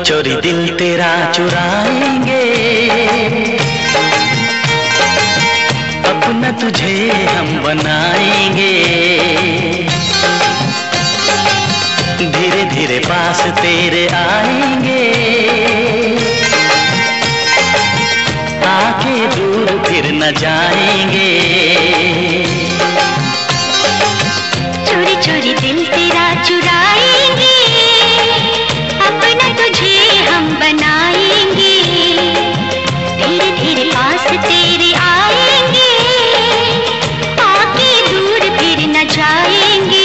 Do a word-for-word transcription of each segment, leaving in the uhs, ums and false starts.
चोरी दिल तेरा चुराएंगे, अपना तुझे हम बनाएंगे। धीरे धीरे पास तेरे आएंगे, आके दूर फिर न जाएंगे। चोरी चोरी दिल तेरा चुराएंगे, अपना तुझे हम बनाएंगे। धीरे धीरे पास तेरे आएंगे, आके दूर फिर न जाएंगे।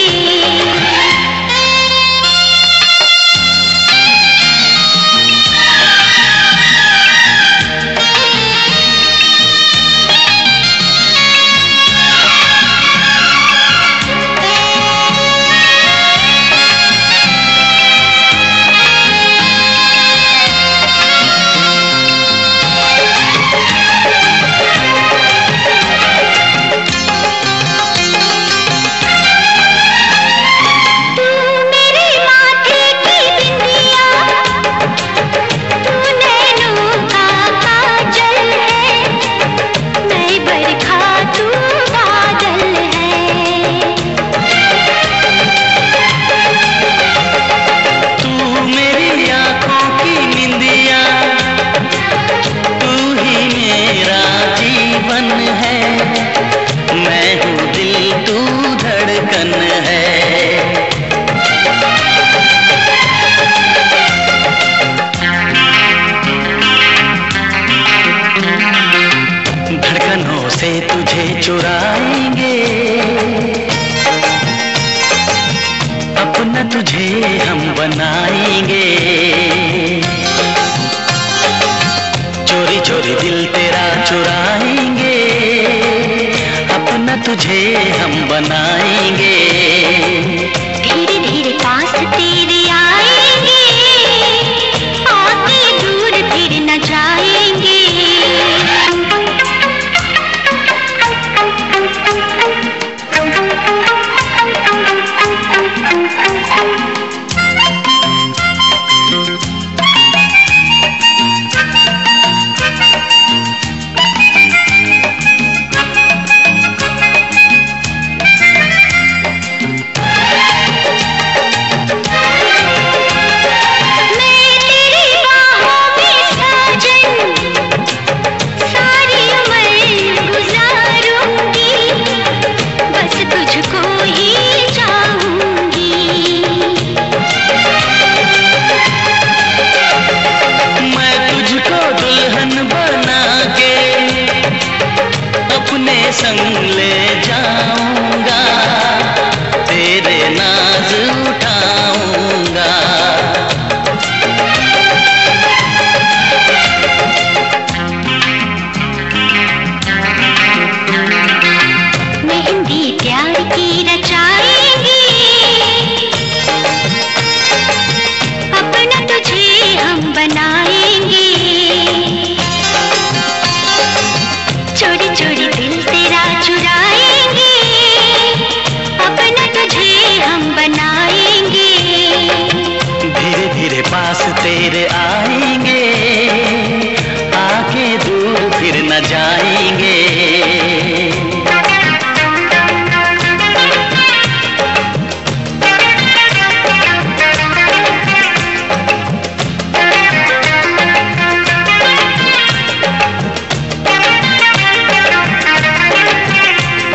धड़कनों से तुझे चुराएंगे, अपना तुझे हम बनाएंगे। चोरी चोरी दिल तेरा चुराएंगे, अपना तुझे हम बनाएंगे। धीरे धीरे पास तेरे आएंगे, आके दूर फिर न जाएंगे। संग ले जाऊंगा, तेरे नाज उठाऊंगा। मेहंदी प्यार की रचाएंगे, अपना तुझे हम बनाएंगे। चोरी चोरी दिल तेरा चुराएंगे, अपना तुझे हम बनाएंगे। धीरे धीरे पास तेरे आएंगे, आके दूर फिर न जाएंगे।